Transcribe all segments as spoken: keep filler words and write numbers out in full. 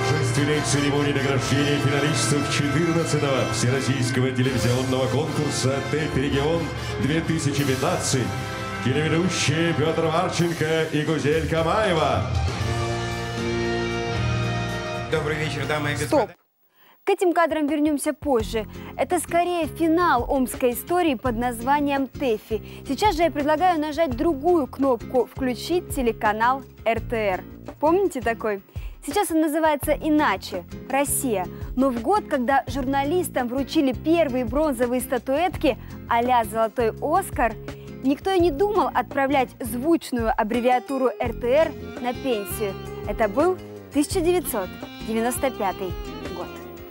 торжественной церемонии награждения финалистов четырнадцатого Всероссийского телевизионного конкурса ТЭФИ Регион-две тысячи пятнадцать телеведущие Петр Марченко и Гузель Камаева. Добрый вечер, дамы и господа. Стоп! К этим кадрам вернемся позже. Это скорее финал омской истории под названием ТЭФИ. Сейчас же я предлагаю нажать другую кнопку «Включить телеканал эр тэ эр». Помните такой? Сейчас он называется иначе – «Россия». Но в год, когда журналистам вручили первые бронзовые статуэтки а-ля «Золотой Оскар», никто и не думал отправлять звучную аббревиатуру эр тэ эр на пенсию. Это был тысяча девятьсот девяносто пятый год.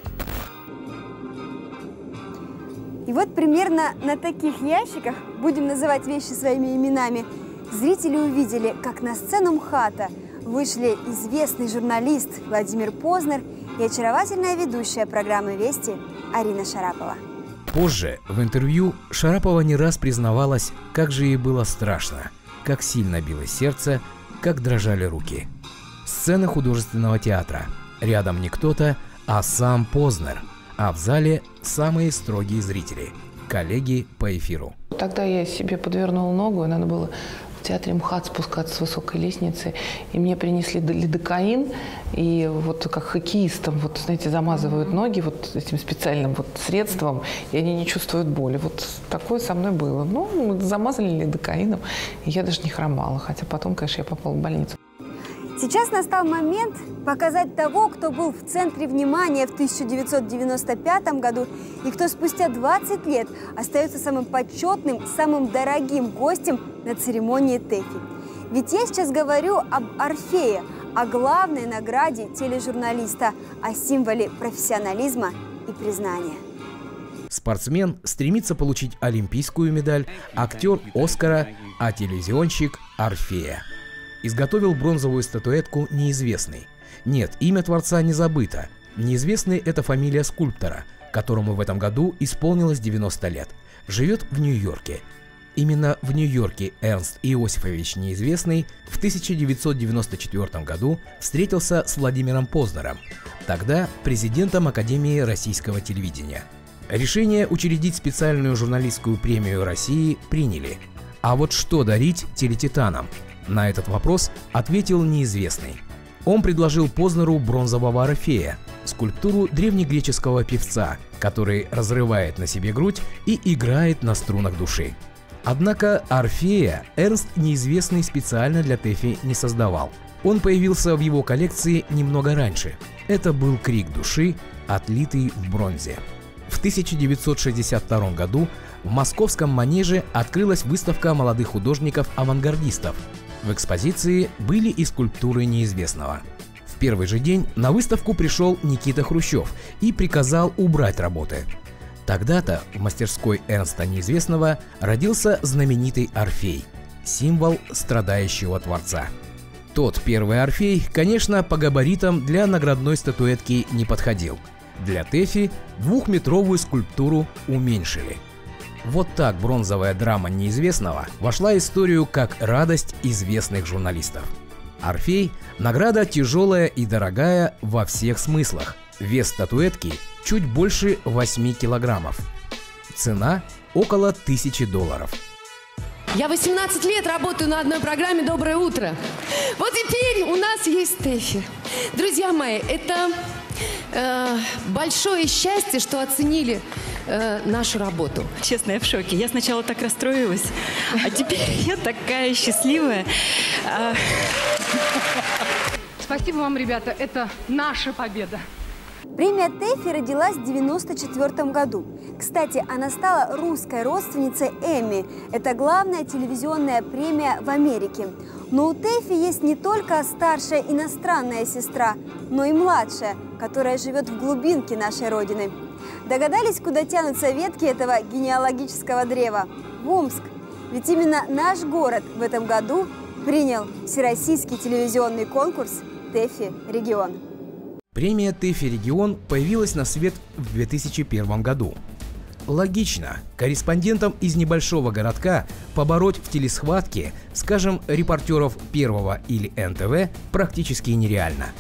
И вот примерно на таких ящиках, будем называть вещи своими именами, зрители увидели, как на сцену МХАТа вышли известный журналист Владимир Познер и очаровательная ведущая программы «Вести» Арина Шарапова. Позже в интервью Шарапова не раз признавалась, как же ей было страшно, как сильно билось сердце, как дрожали руки. Сцена художественного театра. Рядом не кто-то, а сам Познер. А в зале самые строгие зрители, коллеги по эфиру. Тогда я себе подвернула ногу, и надо было в театре МХАТ спускаться с высокой лестницы. И мне принесли лидокаин, и вот как хоккеистам, вот, знаете, замазывают ноги вот этим специальным вот средством, и они не чувствуют боли. Вот такое со мной было. Ну, замазали лидокаином, и я даже не хромала, хотя потом, конечно, я попала в больницу. Сейчас настал момент показать того, кто был в центре внимания в тысяча девятьсот девяносто пятом году и кто спустя двадцать лет остается самым почетным, самым дорогим гостем на церемонии ТЭФИ. Ведь я сейчас говорю об Орфее, о главной награде тележурналиста, о символе профессионализма и признания. Спортсмен стремится получить олимпийскую медаль, актер – Оскара, а телевизионщик – Орфея. Изготовил бронзовую статуэтку неизвестный. Нет, имя творца не забыто. Неизвестный – это фамилия скульптора, которому в этом году исполнилось девяносто лет. Живет в Нью-Йорке. Именно в Нью-Йорке Эрнст Иосифович Неизвестный в тысяча девятьсот девяносто четвёртом году встретился с Владимиром Познером, тогда президентом Академии российского телевидения. Решение учредить специальную журналистскую премию России приняли. А вот что дарить телетитанам? На этот вопрос ответил Неизвестный. Он предложил Познеру бронзового Орфея, скульптуру древнегреческого певца, который разрывает на себе грудь и играет на струнах души. Однако Орфея Эрнст Неизвестный специально для ТЭФИ не создавал. Он появился в его коллекции немного раньше. Это был крик души, отлитый в бронзе. В тысяча девятьсот шестьдесят втором году в московском Манеже открылась выставка молодых художников-авангардистов. В экспозиции были и скульптуры Неизвестного. В первый же день на выставку пришел Никита Хрущев и приказал убрать работы. Тогда-то в мастерской Эрнста Неизвестного родился знаменитый Орфей – символ страдающего творца. Тот первый Орфей, конечно, по габаритам для наградной статуэтки не подходил. Для ТЭФИ двухметровую скульптуру уменьшили. Вот так бронзовая драма Неизвестного вошла в историю как радость известных журналистов. Орфей – награда тяжелая и дорогая во всех смыслах. Вес статуэтки чуть больше восьми килограммов. Цена – около тысячи долларов. Я восемнадцать лет работаю на одной программе «Доброе утро». Вот теперь у нас есть ТЭФИ. Друзья мои, это э, большое счастье, что оценили э, нашу работу. Честно, я в шоке. Я сначала так расстроилась, а теперь я такая счастливая. Спасибо вам, ребята. Это наша победа. Премия ТЭФИ родилась в девяносто четвёртом году. Кстати, она стала русской родственницей Эмми. Это главная телевизионная премия в Америке. Но у ТЭФИ есть не только старшая иностранная сестра, но и младшая, которая живет в глубинке нашей Родины. Догадались, куда тянутся ветки этого генеалогического древа? В Омск. Ведь именно наш город в этом году принял всероссийский телевизионный конкурс ТЭФИ «Регион». Премия ТЭФИ «Регион» появилась на свет в две тысячи первом году. Логично, корреспондентам из небольшого городка побороть в телесхватке, скажем, репортеров Первого или эн тэ вэ практически нереально.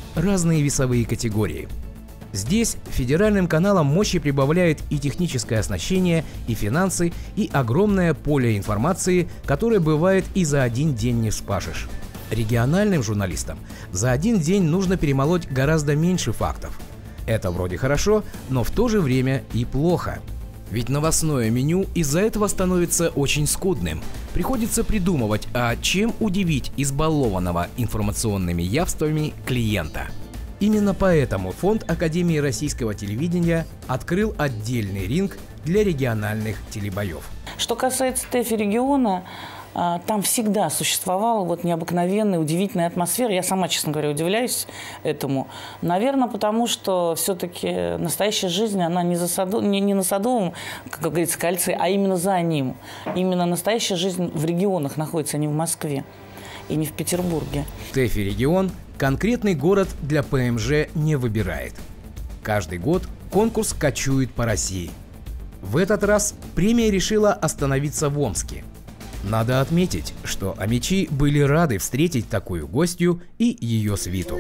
разные весовые категории. Здесь федеральным каналам мощи прибавляет и техническое оснащение, и финансы, и огромное поле информации, которое бывает и за один день не вспашешь. Региональным журналистам за один день нужно перемолоть гораздо меньше фактов. Это вроде хорошо, но в то же время и плохо. Ведь новостное меню из-за этого становится очень скудным. Приходится придумывать, а чем удивить избалованного информационными явствами клиента. Именно поэтому Фонд Академии российского телевидения открыл отдельный ринг для региональных телебоев. Что касается ТЭФИ региона, там всегда существовала вот необыкновенная, удивительная атмосфера. Я сама, честно говоря, удивляюсь этому. Наверное, потому что все-таки настоящая жизнь, она не, за саду, не, не на Садовом, как говорится, кольце, а именно за ним. Именно настоящая жизнь в регионах находится, а не в Москве и не в Петербурге. ТЭФИ регион конкретный город для ПМЖ не выбирает. Каждый год конкурс кочует по России. В этот раз премия решила остановиться в Омске. Надо отметить, что омичи были рады встретить такую гостью и ее свиту.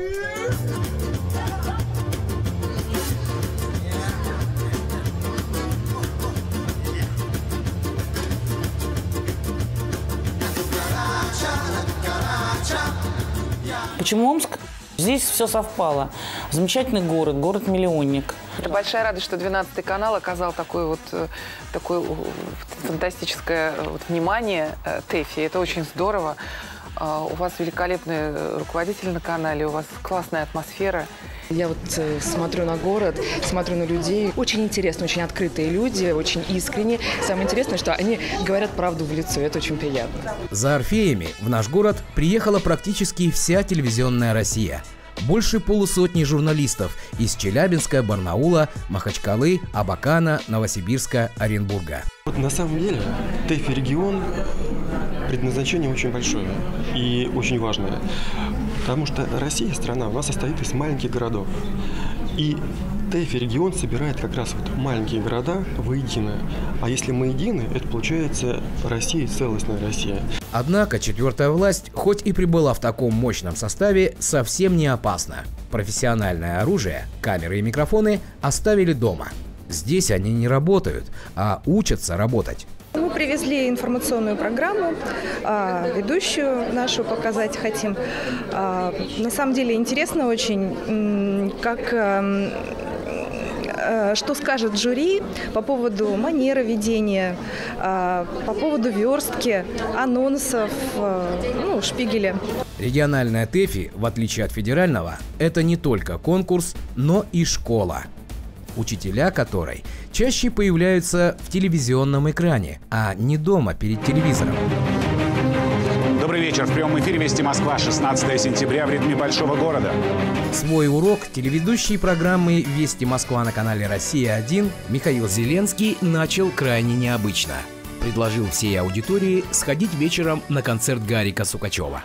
Почему Омск? Здесь все совпало. Замечательный город, город-миллионник. Это большая радость, что двенадцатый канал оказал такое вот такое фантастическое вот внимание ТЭФИ. Это очень здорово. У вас великолепный руководитель на канале, у вас классная атмосфера. Я вот смотрю на город, смотрю на людей. Очень интересно, очень открытые люди, очень искренние. Самое интересное, что они говорят правду в лицо, это очень приятно. За Орфеями в наш город приехала практически вся телевизионная Россия. Больше полусотни журналистов из Челябинска, Барнаула, Махачкалы, Абакана, Новосибирска, Оренбурга. Вот на самом деле ТЭФИ регион предназначение очень большое и очень важное. Потому что Россия, страна, у нас состоит из маленьких городов. И ТЭФИ регион собирает как раз вот маленькие города воедино. А если мы едины, это получается Россия, целостная Россия. Однако четвертая власть, хоть и прибыла в таком мощном составе, совсем не опасна. Профессиональное оружие, камеры и микрофоны оставили дома. Здесь они не работают, а учатся работать. Мы привезли информационную программу, ведущую нашу показать хотим. На самом деле интересно очень, как... Что скажет жюри по поводу манеры ведения, по поводу верстки, анонсов, ну, шпигеля. Региональная ТЭФИ, в отличие от федерального, это не только конкурс, но и школа, учителя которой чаще появляются в телевизионном экране, а не дома перед телевизором. Добрый вечер. В прямом эфире «Вести Москва», шестнадцатое сентября, в ритме большого города. Свой урок телеведущий программы «Вести Москва» на канале «Россия-один» Михаил Зеленский начал крайне необычно. Предложил всей аудитории сходить вечером на концерт Гарика Сукачева.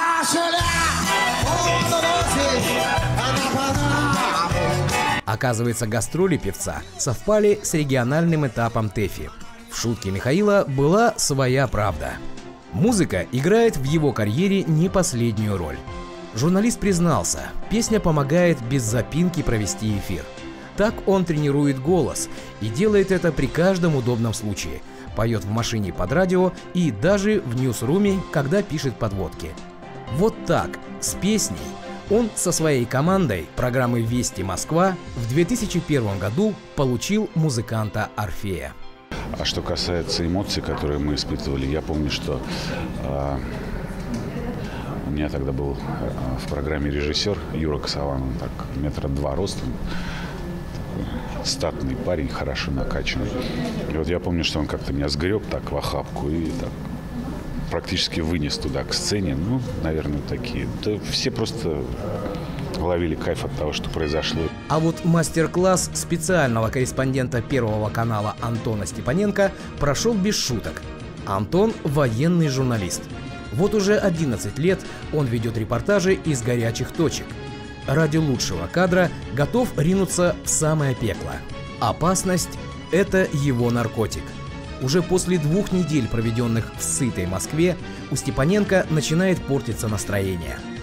Оказывается, гастроли певца совпали с региональным этапом ТЭФИ. В шутке Михаила была своя правда. Музыка играет в его карьере не последнюю роль. Журналист признался, песня помогает без запинки провести эфир. Так он тренирует голос и делает это при каждом удобном случае. Поет в машине под радио и даже в ньюсруме, когда пишет подводки. Вот так, с песней, он со своей командой программы «Вести Москва» в две тысячи первом году получил музыканта Орфея. А что касается эмоций, которые мы испытывали, я помню, что э, у меня тогда был э, в программе режиссер Юра Косован, он так метра два ростом, такой статный парень, хорошо накачанный. И вот я помню, что он как-то меня сгреб так в охапку и так практически вынес туда к сцене. Ну, наверное, такие. Да все просто ловили кайф от того, что произошло. А вот мастер-класс специального корреспондента Первого канала Антона Степаненко прошел без шуток. Антон – военный журналист. Вот уже одиннадцать лет он ведет репортажи из горячих точек. Ради лучшего кадра готов ринуться в самое пекло. Опасность – это его наркотик. Уже после двух недель, проведенных в сытой Москве, у Степаненко начинает портиться настроение.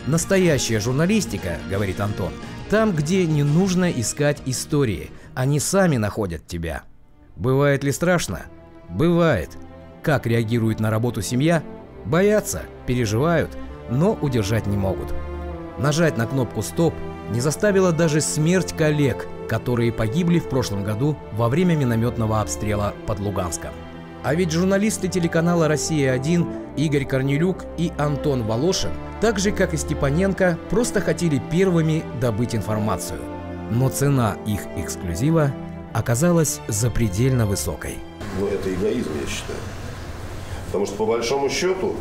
Настоящая журналистика, говорит Антон, там, где не нужно искать истории, они сами находят тебя. Бывает ли страшно? Бывает. Как реагирует на работу семья? Боятся, переживают, но удержать не могут. Нажать на кнопку «Стоп» не заставила даже смерть коллег, которые погибли в прошлом году во время минометного обстрела под Луганском. А ведь журналисты телеканала «Россия-один» Игорь Корнелюк и Антон Волошин, так же как и Степаненко, просто хотели первыми добыть информацию. Но цена их эксклюзива оказалась запредельно высокой. Ну, это эгоизм, я считаю. Потому что, по большому счету,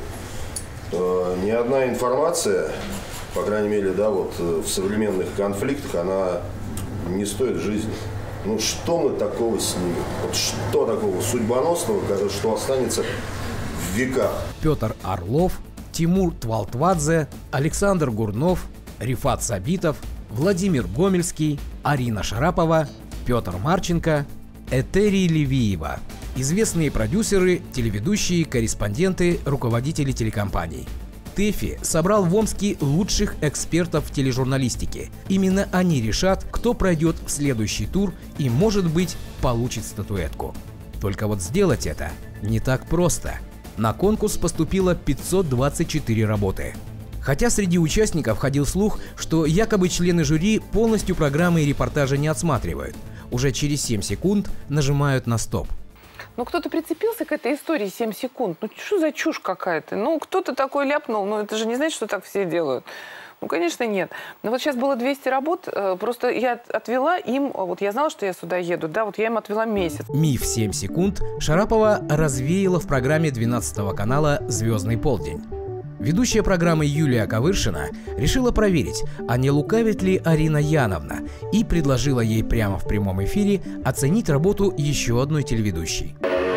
э, ни одна информация, по крайней мере, да, вот э, в современных конфликтах, она не стоит жизни. Ну, что мы такого снимем? Вот что такого судьбоносного, что останется в веках? Петр Орлов, Тимур Твалтвадзе, Александр Гурнов, Рифат Сабитов, Владимир Гомельский, Арина Шарапова, Петр Марченко, Этери Левиева. Известные продюсеры, телеведущие, корреспонденты, руководители телекомпаний. ТЭФИ собрал в Омске лучших экспертов в тележурналистике. Именно они решат, кто пройдет в следующий тур и, может быть, получит статуэтку. Только вот сделать это не так просто. На конкурс поступило пятьсот двадцать четыре работы. Хотя среди участников ходил слух, что якобы члены жюри полностью программы и репортажи не отсматривают. Уже через семь секунд нажимают на стоп. Ну, кто-то прицепился к этой истории семь секунд. Ну, что за чушь какая-то? Ну, кто-то такой ляпнул. Ну, это же не значит, что так все делают. Ну, конечно, нет. Но вот сейчас было двести работ. Просто я отвела им... Вот я знала, что я сюда еду. Да, вот я им отвела месяц. Миф семь секунд Шарапова развеяла в программе двенадцатого канала «Звездный полдень». Ведущая программы Юлия Ковыршина решила проверить, а не лукавит ли Арина Яновна, и предложила ей прямо в прямом эфире оценить работу еще одной телеведущей.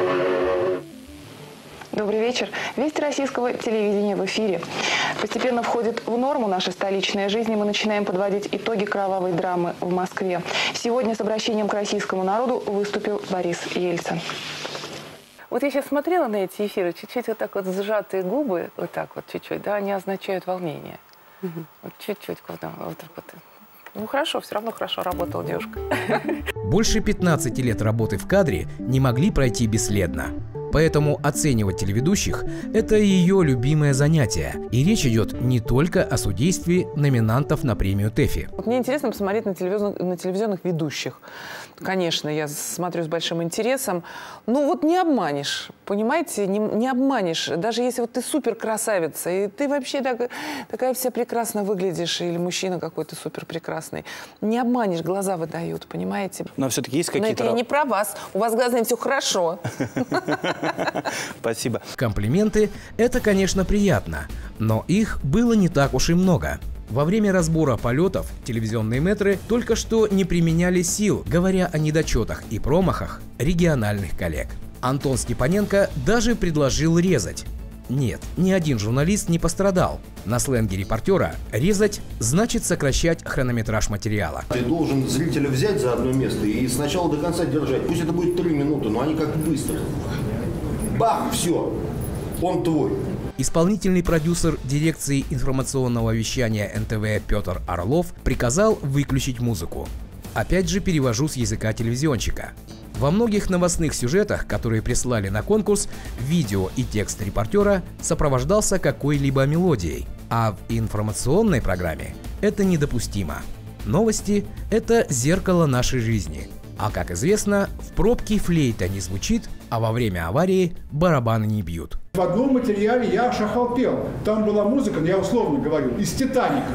Добрый вечер. Вести российского телевидения в эфире. Постепенно входит в норму наша столичная жизнь, и мы начинаем подводить итоги кровавой драмы в Москве. Сегодня с обращением к российскому народу выступил Борис Ельцин. Вот я сейчас смотрела на эти эфиры, чуть-чуть вот так вот сжатые губы, вот так вот чуть-чуть, да, они означают волнение. Угу. Вот чуть-чуть, вот так вот. Ну хорошо, все равно хорошо работала девушка. Больше пятнадцати лет работы в кадре не могли пройти бесследно. Поэтому оценивать телеведущих – это ее любимое занятие. И речь идет не только о судействе номинантов на премию ТЭФИ. Вот мне интересно посмотреть на телевизионных, на телевизионных ведущих. Конечно, я смотрю с большим интересом. Ну вот не обманешь, понимаете, не, не обманешь. Даже если вот ты супер красавица, и ты вообще так, такая вся прекрасно выглядишь, или мужчина какой-то супер прекрасный, не обманешь, глаза выдают, понимаете? Но все-таки есть какие-то... Но это я не про вас. У вас глазами все хорошо. Спасибо. Комплименты – это, конечно, приятно, но их было не так уж и много. Во время разбора полетов телевизионные мэтры только что не применяли сил, говоря о недочетах и промахах региональных коллег. Антон Степаненко даже предложил резать. Нет, ни один журналист не пострадал. На сленге репортера резать значит сокращать хронометраж материала. Ты должен зрителя взять за одно место и с начала до конца держать. Пусть это будет три минуты, но они как быстро. Бах, все, он твой. Исполнительный продюсер дирекции информационного вещания эн тэ вэ Петр Орлов приказал выключить музыку. Опять же перевожу с языка телевизионщика. Во многих новостных сюжетах, которые прислали на конкурс, видео и текст репортера сопровождался какой-либо мелодией, а в информационной программе это недопустимо. Новости – это зеркало нашей жизни. А как известно, в пробке флейта не звучит, а во время аварии барабаны не бьют. В одном материале я шахал пел. Там была музыка, я условно говорю, из «Титаника».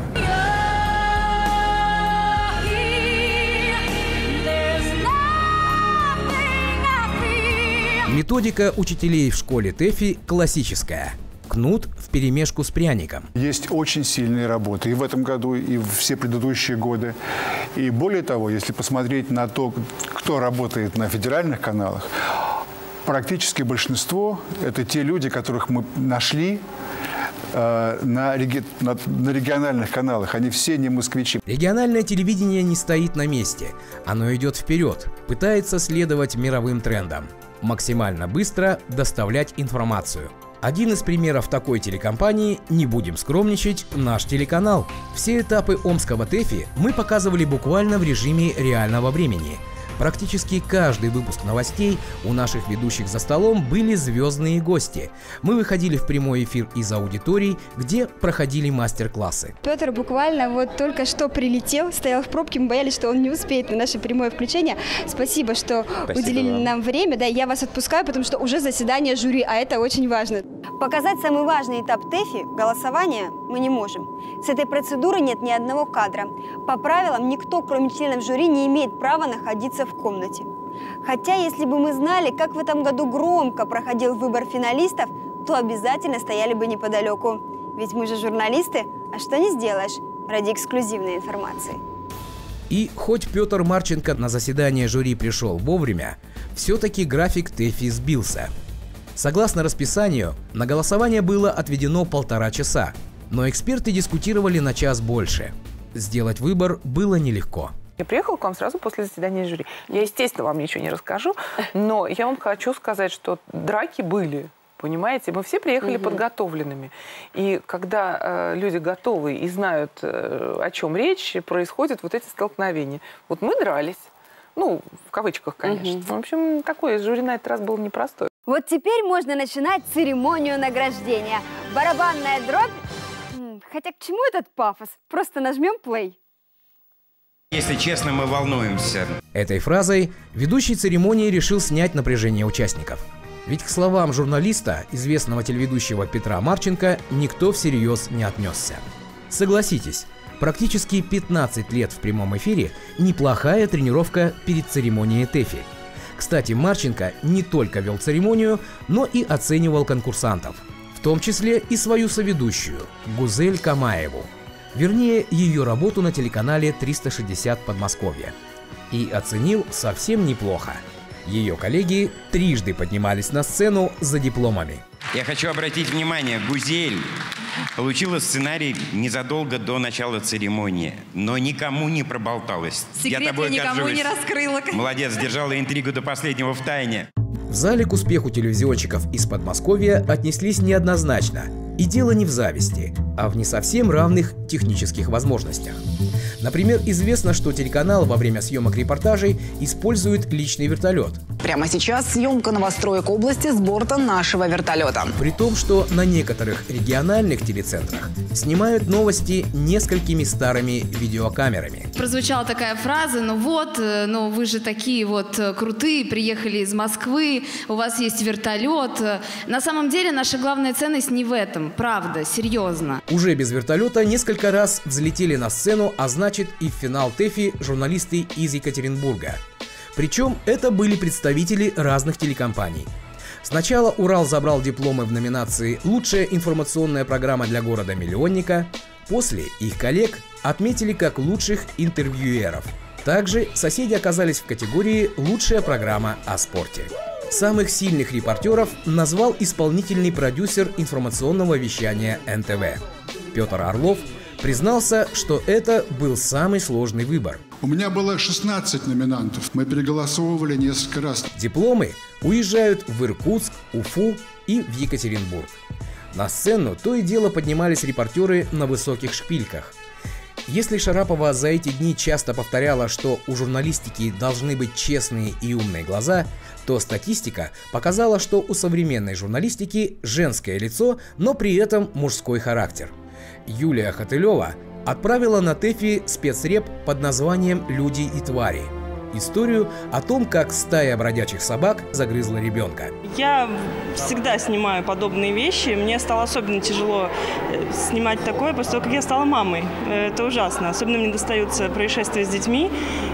Методика учителей в школе ТЭФИ классическая. Кнут вперемешку с пряником. Есть очень сильные работы и в этом году, и все предыдущие годы. И более того, если посмотреть на то, кто работает на федеральных каналах, практически большинство – это те люди, которых мы нашли э, на, реги... на, на региональных каналах. Они все не москвичи. Региональное телевидение не стоит на месте. Оно идет вперед, пытается следовать мировым трендам. Максимально быстро доставлять информацию. Один из примеров такой телекомпании, не будем скромничать, наш телеканал. Все этапы омского ТЭФИ мы показывали буквально в режиме реального времени. Практически каждый выпуск новостей у наших ведущих за столом были звездные гости. Мы выходили в прямой эфир из аудиторий, где проходили мастер-классы. Петр буквально вот только что прилетел, стоял в пробке, мы боялись, что он не успеет на наше прямое включение. Спасибо, что Спасибо уделили вам. нам время. Да, я вас отпускаю, потому что уже заседание жюри, а это очень важно. Показать самый важный этап ТЭФИ – голосование – мы не можем. С этой процедуры нет ни одного кадра. По правилам, никто, кроме членов жюри, не имеет права находиться в комнате. Хотя, если бы мы знали, как в этом году громко проходил выбор финалистов, то обязательно стояли бы неподалеку. Ведь мы же журналисты, а что не сделаешь ради эксклюзивной информации. И хоть Петр Марченко на заседание жюри пришел вовремя, все-таки график ТЭФИ сбился. Согласно расписанию, на голосование было отведено полтора часа, но эксперты дискутировали на час больше. Сделать выбор было нелегко. Я приехала к вам сразу после заседания жюри. Я, естественно, вам ничего не расскажу, но я вам хочу сказать, что драки были. Понимаете, мы все приехали угу. подготовленными. И когда э, люди готовы и знают, э, о чем речь, происходят вот эти столкновения. Вот мы дрались. Ну, в кавычках, конечно. Угу. В общем, такое жюри на этот раз было непростое. Вот теперь можно начинать церемонию награждения. Барабанная дробь. Хотя к чему этот пафос? Просто нажмем плей. Если честно, мы волнуемся. Этой фразой ведущий церемонии решил снять напряжение участников. Ведь к словам журналиста, известного телеведущего Петра Марченко, никто всерьез не отнесся. Согласитесь, практически пятнадцать лет в прямом эфире – неплохая тренировка перед церемонией ТЭФИ. Кстати, Марченко не только вел церемонию, но и оценивал конкурсантов. В том числе и свою соведущую Гузель Камаеву. Вернее, ее работу на телеканале триста шестьдесят Подмосковье. И оценил совсем неплохо. Ее коллеги трижды поднимались на сцену за дипломами. Я хочу обратить внимание, Гузель получила сценарий незадолго до начала церемонии, но никому не проболталась. Секрет я тобой никому горжусь. Не раскрыла. Молодец, держала интригу до последнего в тайне. В зале к успеху телевизионщиков из Подмосковья отнеслись неоднозначно. И дело не в зависти, а в не совсем равных технических возможностях. Например, известно, что телеканал во время съемок репортажей использует личный вертолет. Прямо сейчас съемка новостроек области с борта нашего вертолета. При том, что на некоторых региональных телецентрах снимают новости несколькими старыми видеокамерами. Прозвучала такая фраза: ну вот, ну вы же такие вот крутые, приехали из Москвы, у вас есть вертолет. На самом деле наша главная ценность не в этом, правда, серьезно. Уже без вертолета несколько раз взлетели на сцену, а значит и в финал ТЭФИ журналисты из Екатеринбурга. Причем это были представители разных телекомпаний. Сначала Урал забрал дипломы в номинации «Лучшая информационная программа для города-миллионника», после их коллег отметили как лучших интервьюеров. Также соседи оказались в категории «Лучшая программа о спорте». Самых сильных репортеров назвал исполнительный продюсер информационного вещания эн тэ вэ. Петр Орлов признался, что это был самый сложный выбор. У меня было шестнадцать номинантов. Мы переголосовывали несколько раз. Дипломы уезжают в Иркутск, Уфу и в Екатеринбург. На сцену то и дело поднимались репортеры на высоких шпильках. Если Шарапова за эти дни часто повторяла, что у журналистики должны быть честные и умные глаза, то статистика показала, что у современной журналистики женское лицо, но при этом мужской характер. Юлия Хотылева отправила на ТЭФИ спецреп под названием «Люди и твари». Историю о том, как стая бродячих собак загрызла ребенка. Я всегда снимаю подобные вещи. Мне стало особенно тяжело снимать такое, после того, как я стала мамой. Это ужасно. Особенно мне достаются происшествия с детьми.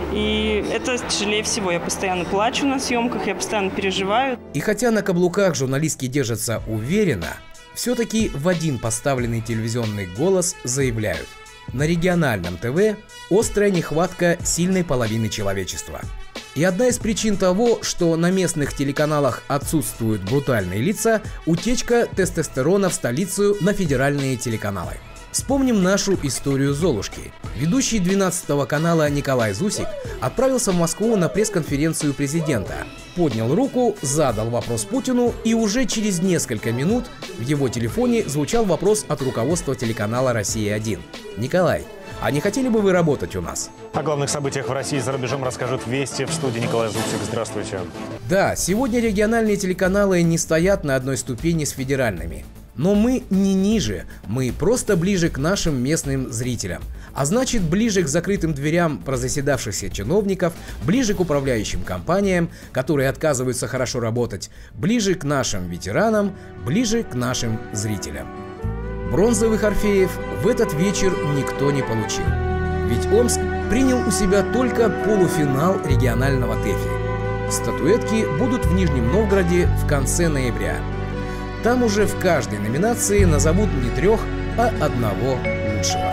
И это тяжелее всего. Я постоянно плачу на съемках, я постоянно переживаю. И хотя на каблуках журналистки держатся уверенно, все-таки в один поставленный телевизионный голос заявляют: на региональном ТВ острая нехватка сильной половины человечества. И одна из причин того, что на местных телеканалах отсутствуют брутальные лица – утечка тестостерона в столицу на федеральные телеканалы. Вспомним нашу историю Золушки. Ведущий двенадцатого канала Николай Зусик отправился в Москву на пресс-конференцию президента. поднял руку, задал вопрос Путину, и уже через несколько минут в его телефоне звучал вопрос от руководства телеканала «Россия один». Николай, а не хотели бы вы работать у нас? О главных событиях в России и за рубежом расскажут «Вести». В студии Николай Зубцик. Здравствуйте. Да, сегодня региональные телеканалы не стоят на одной ступени с федеральными. Но мы не ниже, мы просто ближе к нашим местным зрителям. А значит, ближе к закрытым дверям прозаседавшихся чиновников, ближе к управляющим компаниям, которые отказываются хорошо работать, ближе к нашим ветеранам, ближе к нашим зрителям. Бронзовых Орфеев в этот вечер никто не получил. Ведь Омск принял у себя только полуфинал регионального ТЭФИ. Статуэтки будут в Нижнем Новгороде в конце ноября. Там уже в каждой номинации назовут не трех, а одного лучшего.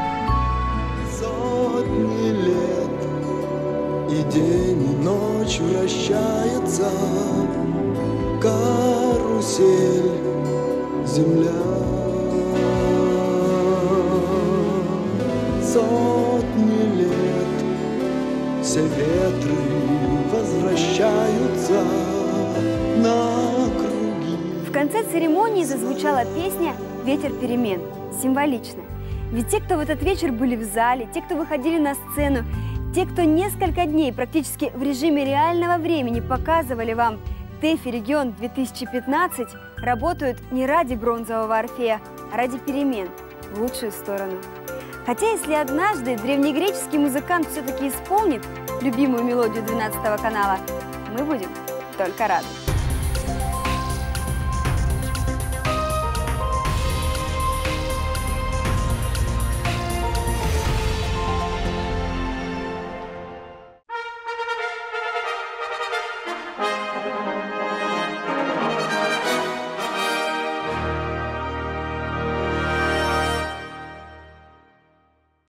Сотни лет, и день, и ночь вращается, карусель, земля. Сотни лет, все ветры возвращаются на В конце церемонии зазвучала песня «Ветер перемен». Символично. Ведь те, кто в этот вечер были в зале, те, кто выходили на сцену, те, кто несколько дней практически в режиме реального времени показывали вам ТЭФИ Регион две тысячи пятнадцать, работают не ради бронзового Орфея, а ради перемен в лучшую сторону. Хотя если однажды древнегреческий музыкант все-таки исполнит любимую мелодию двенадцатого канала, мы будем только рады.